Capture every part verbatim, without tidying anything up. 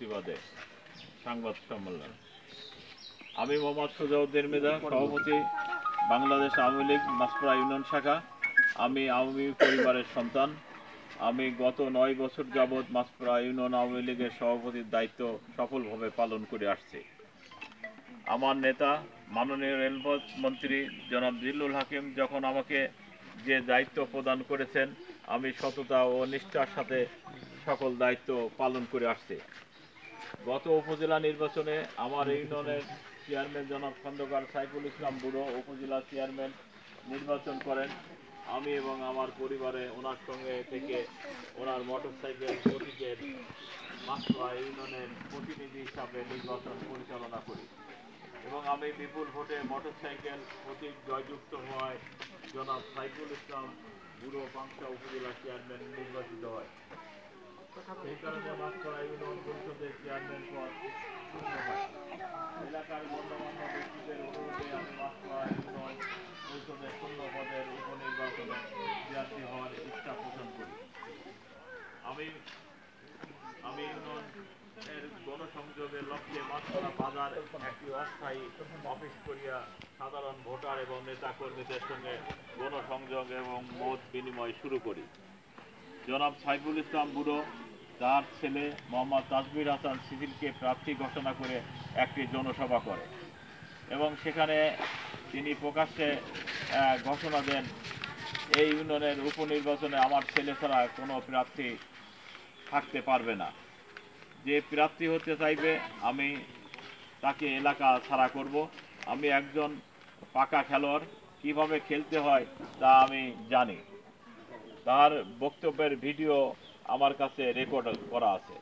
প্রতিবাদে সংবাদ সম্মেলন। আমি মোহাম্মদ সুজাউদ্দিন মৃধা, সভাপতি, বাংলাদেশ আওয়ামী লীগ মাছপাড়া ইউনিয়ন শাখা। আমি আওয়ামী পরিবারের সন্তান। আমি গত নয় বছর যাবৎ মাছপাড়া ইউনিয়ন আওয়ামী লীগের সভাপতির দায়িত্ব সফলভাবে পালন করে আসছি। আমার নেতা মাননীয় রেলপথ মন্ত্রী জনাব জিল্লুল হাকিম যখন আমাকে যে দায়িত্ব প্রদান করেছেন, আমি সততা ও নিষ্ঠার সাথে সকল দায়িত্ব পালন করে আসছি। গত উপজেলা নির্বাচনে আমার ইউনিয়নের চেয়ারম্যান জনাব খন্দকার সাইফুল ইসলাম বুড়ো উপজেলা চেয়ারম্যান নির্বাচন করেন। আমি এবং আমার পরিবারে ওনার সঙ্গে থেকে ওনার মোটরসাইকেল প্রতীকের মাছপাড়া ইউনিয়নের প্রতিনিধি হিসাবে নির্বাচন পরিচালনা করি এবং আমি বিপুল ভোটে মোটরসাইকেল প্রতীক জয়যুক্ত হওয়ায় জনাব সাইফুল ইসলাম বুড়ো পাংশা উপজেলা চেয়ারম্যান নির্বাচিত হয়। সেই কারণে মাছপাড়া ইউনিয়ন পরিষদের চেয়ারম্যান পদ শূন্য হয়। এলাকার গণ্যমান্য ব্যক্তিদের অনুরোধে আমি মাছপাড়া ইউনিয়ন পরিষদের শূন্য পদের উপনির্বাচনে প্রার্থী হওয়ার ইচ্ছা পোষণ করি। আমি আমি ইউনিয়নের গণসংযোগের লক্ষ্যে মাছপাড়া বাজার একটি অস্থায়ী অফিস করিয়া সাধারণ ভোটার এবং নেতা কর্মীদের সঙ্গে গণসংযোগ এবং মত বিনিময় শুরু করি। জনাব সাইফুল ইসলাম বুড়ো তার ছেলে মোহাম্মদ তাজমির হাসান সিভিলকে প্রার্থী ঘোষণা করে একটি জনসভা করে এবং সেখানে তিনি প্রকাশ্যে ঘোষণা দেন, এই ইউনিয়নের উপনির্বাচনে আমার ছেলে ছাড়া কোনো প্রার্থী থাকতে পারবে না। যে প্রার্থী হতে চাইবে আমি তাকে এলাকা ছাড়া করব। আমি একজন পাকা খেলোয়াড়, কিভাবে খেলতে হয় তা আমি জানি। তার বক্তব্যের ভিডিও আমার কাছে রেকর্ড করা আছে।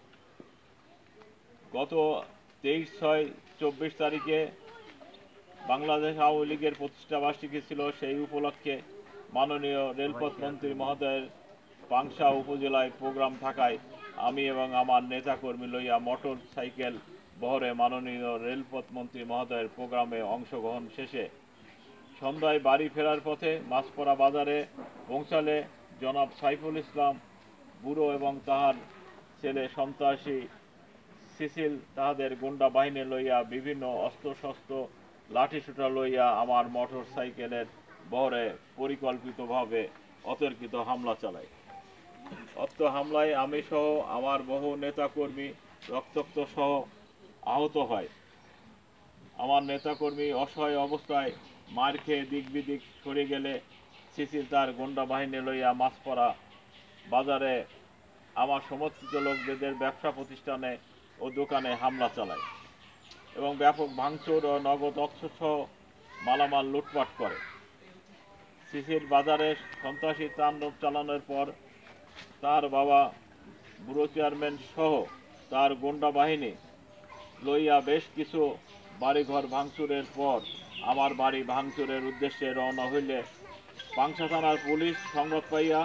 গত তেইশ ছয় চব্বিশ তারিখে বাংলাদেশ আওয়ামী লীগের প্রতিষ্ঠা বার্ষিকী ছিল। সেই উপলক্ষে মাননীয় রেলপথ মন্ত্রী মহোদয়ের পাংশা উপজেলায় প্রোগ্রাম থাকায় আমি এবং আমার নেতাকর্মী লইয়া মোটর সাইকেল বহরে মাননীয় রেলপথ মন্ত্রী মহোদয়ের প্রোগ্রামে অংশগ্রহণ শেষে সন্ধ্যায় বাড়ি ফেরার পথে মাছপাড়া বাজারে পৌঁছালে জনাব সাইফুল ইসলাম বুড়ো এবং তাহার ছেলে সন্ত্রাসী সিসিল তাহাদের গুন্ডা বাহিনী লইয়া বিভিন্ন অস্ত্রশস্ত্র লাঠিসোঁটা লইয়া আমার মোটর সাইকেলের বহরে পরিকল্পিতভাবে অতর্কিত হামলা চালায়। অত্র হামলায় আমি সহ আমার বহু নেতাকর্মী রক্তাক্ত সহ আহত হয়। আমার নেতাকর্মী অসহায় অবস্থায় মার খেয়ে দিক বিদিক সরে গেলে সিসিল তার গুন্ডা বাহিনী লইয়া মাছপাড়া বাজারে আমার সমর্থিত লোকদের ব্যবসা প্রতিষ্ঠানে ও দোকানে হামলা চালায় এবং ব্যাপক ভাঙচুর ও নগদ অস্ত্রসহ মালামাল লুটপাট করে। সিসির বাজারে সন্ত্রাসী তাণ্ডব চালানোর পর তার বাবা বুড়ো চেয়ারম্যান সহ তার গুন্ডা বাহিনী লইয়া বেশ কিছু বাড়িঘর ভাঙচুরের পর আমার বাড়ি ভাঙচুরের উদ্দেশ্যে রওনা হইলে পাংশা থানার পুলিশ সংবাদ পাইয়া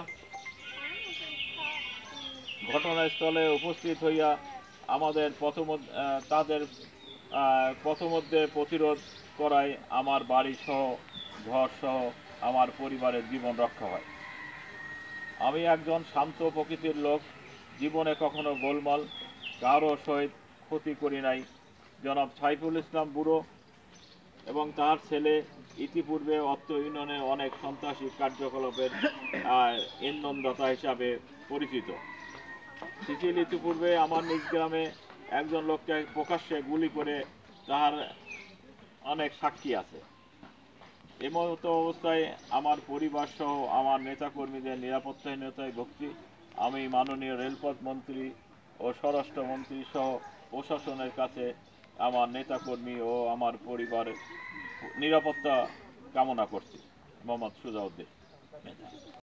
ঘটনাস্থলে উপস্থিত হইয়া আমাদের প্রথম তাদের প্রথমধ্যে প্রতিরোধ করায় আমার বাড়ি সহ ঘর সহ আমার পরিবারের জীবন রক্ষা হয়। আমি একজন শান্ত প্রকৃতির লোক, জীবনে কখনো গোলমাল কারো সহিত ক্ষতি করি নাই। জনাব সাইফুল ইসলাম বুড়ো এবং তার ছেলে ইতিপূর্বে অত্র ইউনিয়নে অনেক সন্ত্রাসী কার্যকলাপের ইন্ধনদাতা হিসাবে পরিচিত। সিসিল ইতিপূর্বে আমার নিজ গ্রামে একজন লোককে প্রকাশ্যে গুলি করে তাহার অনেক সাক্ষী আছে। এমতো অবস্থায় আমার পরিবার সহ আমার নেতাকর্মীদের নিরাপত্তাহীনতায় ভুগছি। আমি মাননীয় রেলপথ মন্ত্রী ও স্বরাষ্ট্রমন্ত্রী সহ প্রশাসনের কাছে আমার নেতাকর্মী ও আমার পরিবারের নিরাপত্তা কামনা করছি। মোহাম্মদ সুজাউদ্দিন।